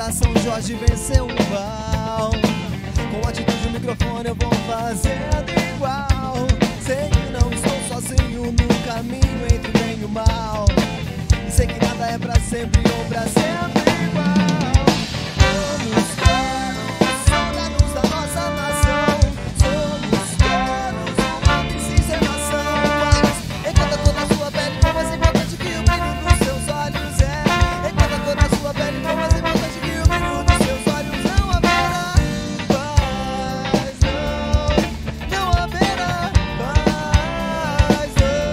pra São Jorge vencer o mal. Com atitude o microfone eu vou fazendo igual. Sei que não estou sozinho no caminho entre o bem e o mal. E sei que nada é pra sempre ou pra sempre igual. Somos todos soldados da nossa nação. Somos todos uma miscigenação. Mas enquanto toda a sua pele for mais importante que o brilho dos seus olhos é. Enquanto toda a sua pele for mais importante que o brilho dos seus olhos, não haverá paz, não haverá paz,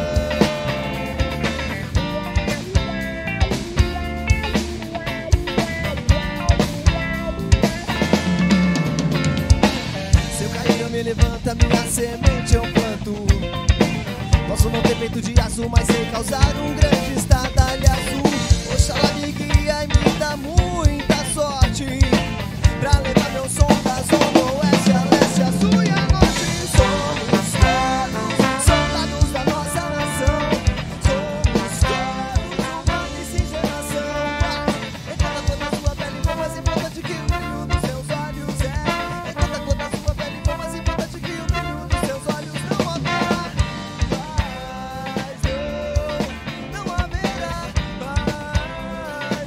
Se eu cair eu me levanto, a minha semente eu planto. Posso não ter peito de aço, mas sei causar um grande estardalhaço. Oxalá me guia e me dá muita sorte pra levar meu som da zona oeste a leste, a sul e a norte. Somos todos soldados da nossa nação. Somos todos uma miscigenação. Enquanto a cor da sua pele for mais importante que o brilho dos seus olhos é. Enquanto a cor da sua pele for mais importante que o brilho dos seus olhos, não haverá paz, não haverá paz,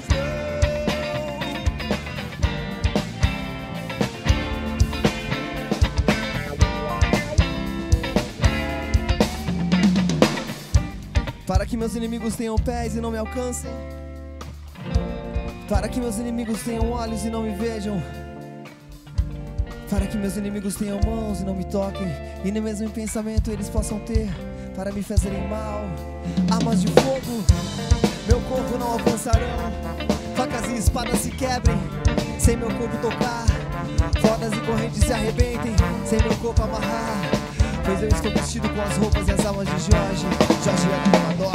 Para que meus inimigos tenham pés e não me alcancem. Para que meus inimigos tenham olhos e não me vejam. Para que meus inimigos tenham mãos e não me toquem. E nem mesmo em pensamento eles possam ter para me fazerem mal. Armas de fogo meu corpo não alcançarão. Facas e espadas se quebrem sem meu corpo tocar. Rodas e correntes se arrebentem sem meu corpo amarrar. Pois eu estou vestido com as roupas e as almas de Jorge. Jorge é do Amador.